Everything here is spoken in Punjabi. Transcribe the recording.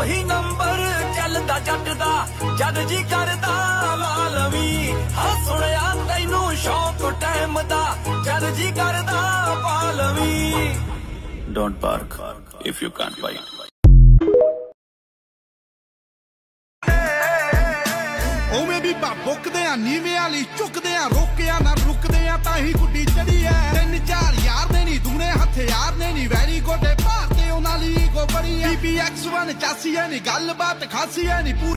ਉਹੀ ਨੰਬਰ ਚੱਲਦਾ ਜੱਟ ਦਾ ਜਦ ਜੀ ਕਰਦਾ ਲਾ ਲਵੀਂ ਹਾਂ ਸੁਣਿਆ ਤੈਨੂੰ ਸ਼ੌਕ ਟਾਈਮ ਦਾ ਜਦ ਜੀ ਕਰਦਾ ਪਾ ਲਵੀਂ don't bark if you can't bite ਉਵੇਂ ਵੀ ਬੁੱਕਦੇ ਆ ਨੀਵੇਂ ਵਾਲੀ ਚੁੱਕਦੇ ਆ ਰੋਕਿਆ ਨਾ ਰੁਕਦੇ ਆ ਤਾਂ ਹੀ ਗੁੱਡੀ ਚੜੀ ਐ 3-4 ਯਾਰ ਨੇ ਨੀ ਦੂਣੇ ਹਥਿਆਰ ਨੇ ਨੀ ਵੈਰੀ ਗੋਡੇ ਭਾਰਤੇ ਉਹਨਾਂ ਲਈ ਈਗੋ ਬੜੀ ਐ BBX1 ਚਾਸੀ ਐ ਨੀ ਗੱਲਬਾਤ ਖਾਸੀ ਐ ਨੀ ਪੂਰੇ